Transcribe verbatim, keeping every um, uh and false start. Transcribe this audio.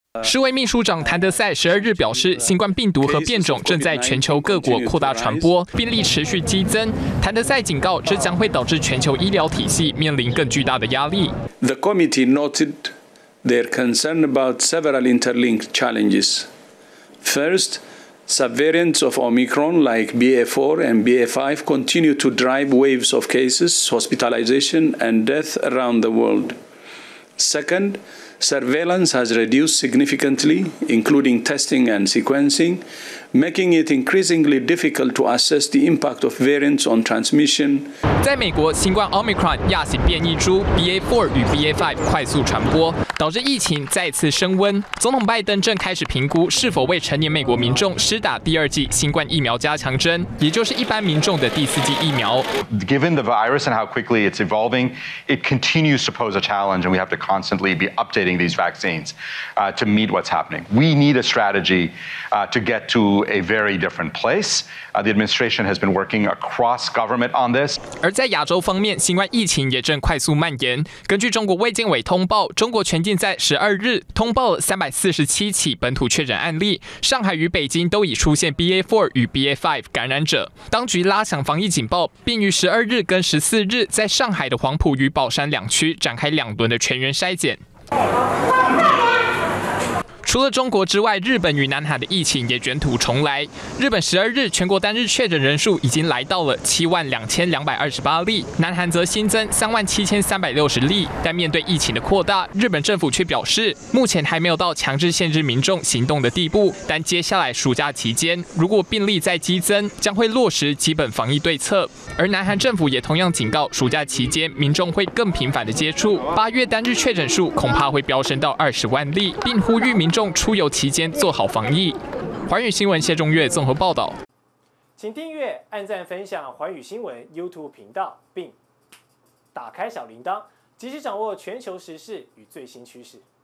世卫秘书长谭德赛十二日表示，新冠病毒和变种正在全球各国扩大传播，病例持续激增。谭德赛警告，这将会导致全球医疗体系面临更巨大的压力。 The committee noted their concern about several interlinked challenges. First, subvariants of Omicron like B A four and B A five continue to drive waves of cases, hospitalization, and death around the world. Second, surveillance has reduced significantly, including testing and sequencing, making it increasingly difficult to assess the impact of variants on transmission. 在美国，新冠 Omicron 亚型变异株 B A four 与 B A five 快速传播，导致疫情再次升温。总统拜登正开始评估是否为成年美国民众施打第二剂新冠疫苗加强针，也就是一般民众的第四剂疫苗。 Given the virus and how quickly it's evolving, it continues to pose a challenge, and we have to constantly be updating these vaccines uh, to meet what's happening. We need a strategy uh, to get to a very different place. Uh, the administration has been working across government on this. 而在亚洲方面，新冠疫情也正快速蔓延。根据中国卫健委通报，中国全境在十二日通报了三百四十七起本土确诊案例，上海与北京都已出现 B A four 与 B A five 感染者。当局拉响防疫警报，并于十二日跟十四日在上海的黄埔与宝山两区展开两轮的全员筛检。除了中国之外，日本与南韩的疫情也卷土重来。日本十二日全国单日确诊人数已经来到了七万两千两百二十八例，南韩则新增三万七千三百六十例。但面对疫情的扩大，日本政府却表示，目前还没有到强制限制民众行动的地步。但接下来暑假期间，如果病例再激增，将会落实基本防疫对策。而南韩政府也同样警告，暑假期间民众会更频繁的接触，八月单日确诊数恐怕会飙升到二十万例，并呼吁民众出游期间做好防疫。环宇新闻谢中岳综合报道。 请订阅、按赞、分享环宇新闻 YouTube 频道，并打开小铃铛，及时掌握全球时事与最新趋势。